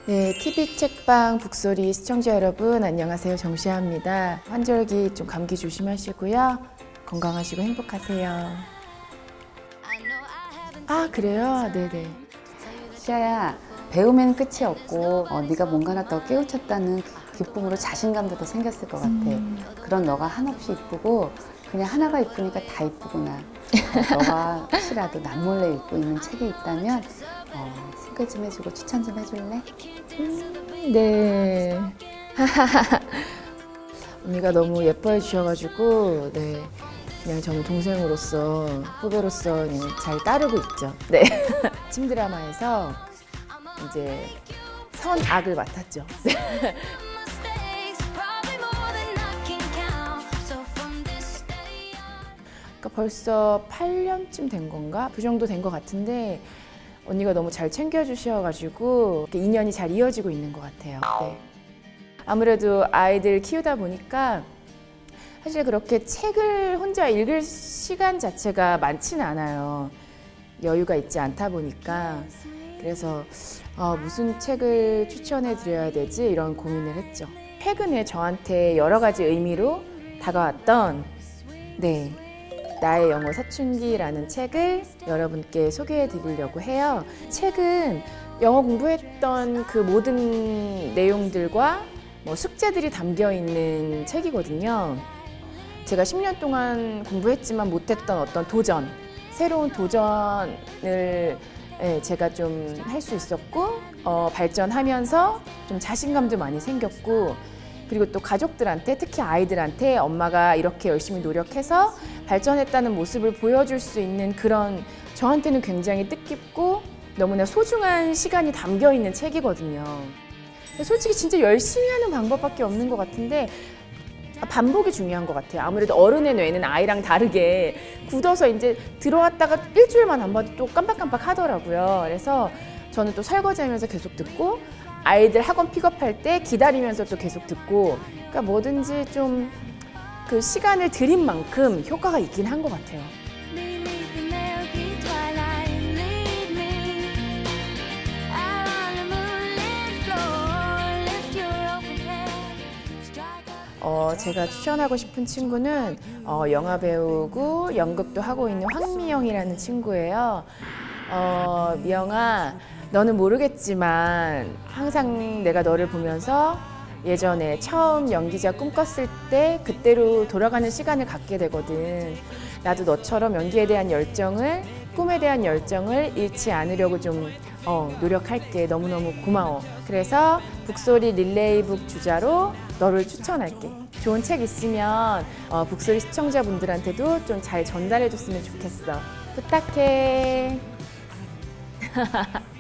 네, TV 책방 북소리 시청자 여러분 안녕하세요. 정시아입니다. 환절기 좀 감기 조심하시고요. 건강하시고 행복하세요. 아, 그래요? 네네. 시아야, 배움에는 끝이 없고 네가 뭔가 하나 더 깨우쳤다는 기쁨으로 자신감도 더 생겼을 것 같아. 그런 너가 한없이 이쁘고 그냥 하나가 이쁘니까 다 이쁘구나. 너가 혹시라도 남몰래 읽고 있는 책이 있다면 소개 좀 해주고 추천 좀 해줄래? 네. 언니가 너무 예뻐해 주셔가지고 네, 그냥 저는 동생으로서 후배로서 그냥 잘 따르고 있죠. 네. 아침 드라마에서 이제 선악을 맡았죠. 그러니까 벌써 8년쯤 된 건가? 그 정도 된 것 같은데 언니가 너무 잘 챙겨주셔가지고 인연이 잘 이어지고 있는 것 같아요. 네. 아무래도 아이들 키우다 보니까 사실 그렇게 책을 혼자 읽을 시간 자체가 많지는 않아요. 여유가 있지 않다 보니까. 그래서 무슨 책을 추천해 드려야 되지? 이런 고민을 했죠. 최근에 저한테 여러 가지 의미로 다가왔던 네, 나의 영어 사춘기라는 책을 여러분께 소개해 드리려고 해요. 책은 영어 공부했던 그 모든 내용들과 숙제들이 담겨 있는 책이거든요. 제가 10년 동안 공부했지만 못했던 어떤 도전, 새로운 도전을 제가 좀 할 수 있었고 발전하면서 좀 자신감도 많이 생겼고, 그리고 또 가족들한테, 특히 아이들한테 엄마가 이렇게 열심히 노력해서 발전했다는 모습을 보여줄 수 있는 그런, 저한테는 굉장히 뜻깊고 너무나 소중한 시간이 담겨 있는 책이거든요. 솔직히 진짜 열심히 하는 방법밖에 없는 것 같은데 반복이 중요한 것 같아요. 아무래도 어른의 뇌는 아이랑 다르게 굳어서 이제 들어왔다가 일주일만 안 봐도 또 깜빡깜빡 하더라고요. 그래서 저는 또 설거지하면서 계속 듣고, 아이들 학원 픽업할 때 기다리면서 또 계속 듣고, 그러니까 뭐든지 좀 그 시간을 들인 만큼 효과가 있긴 한 것 같아요. 제가 추천하고 싶은 친구는 영화 배우고 연극도 하고 있는 황미영이라는 친구예요. 미영아, 너는 모르겠지만 항상 내가 너를 보면서 예전에 처음 연기자 꿈꿨을 때 그때로 돌아가는 시간을 갖게 되거든. 나도 너처럼 연기에 대한 열정을, 꿈에 대한 열정을 잃지 않으려고 좀 노력할게. 너무너무 고마워. 그래서 북소리 릴레이북 주자로 너를 추천할게. 좋은 책 있으면 북소리 시청자분들한테도 좀 잘 전달해 줬으면 좋겠어. 부탁해.